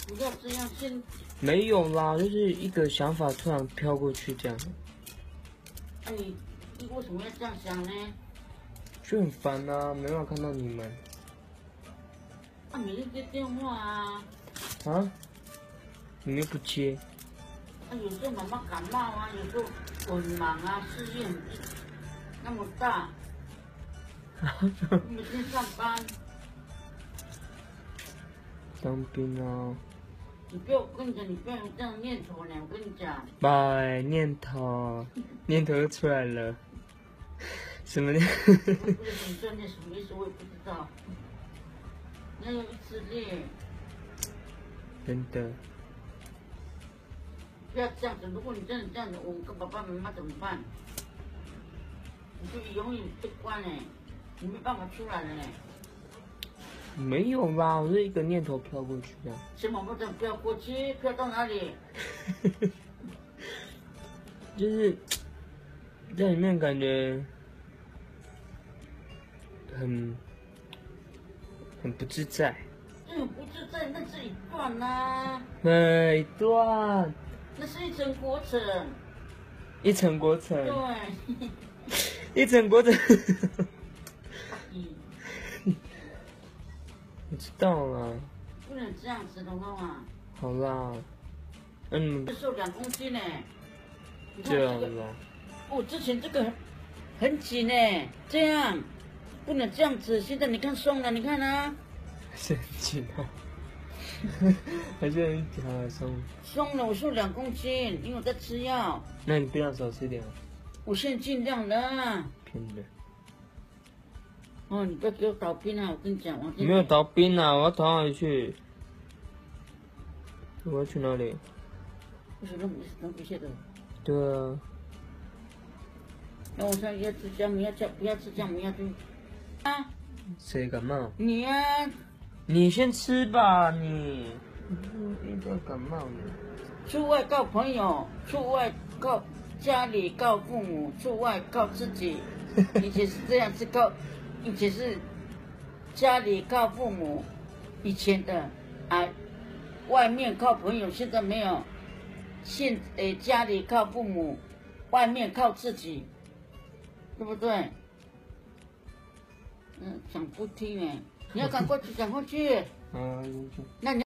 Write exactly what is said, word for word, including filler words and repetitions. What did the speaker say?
不要这样，先没有啦，就是一个想法突然飘过去这样。 那、啊、你你为什么要这样想呢？ 就很烦啊，没办法看到你们。 啊，每天接电话啊。 啊？你又不接？ 啊，有时候妈妈感冒啊，有时候我很忙啊，事业很那么大，每天上班。 当兵啊！ 你不要，我跟你讲，你不要有这样念头呢，我跟你讲。 拜，念头，念头又出来了。什么呢？ 我不知道你这念什么意思，我也不知道。你要有自律。 真的。 不要这样子，如果你真的这样子，我们跟爸爸妈妈怎么办？你就永远被关嘞，你没办法出来了嘞。 没有啦，我是一个念头飘过去啊。 什么不能飘过去？飘到哪里？ 就是在里面感觉很很不自在。 这种不自在，那是一段呐、啊。 哪一段？ 那是一层过程。 一层过程。 对。 一层过程。我知道了。 不能这样子的话。 好啦，嗯。 瘦两公斤呢。 这样啦。 哦，之前这个很紧呢，这样不能这样子。现在你看松了，你看啊。 还是很紧啊。还是很紧啊，松。 松了，我瘦两公斤，因为我在吃药。 那你不要少吃点啊。 我现在尽量了。 骗人。 哦，你不要给我倒冰啊！我跟你讲，我没有倒冰啊！我要逃哪里去？我要去哪里？ 为什么那么不晓得？ 对啊。 那我现在要吃姜母鸭，叫不要吃姜母鸭就啊？ 谁感冒？ 你呀、啊。 你先吃吧，你。你在感冒呢。 出外告朋友，出外告家里，告父母，出外告自己。以前是这样，是告。以前是家里靠父母，以前的啊，外面靠朋友，现在没有。现诶，家里靠父母，外面靠自己，对不对？嗯，讲不听哎，你要赶快去，赶快去。 啊， 那你。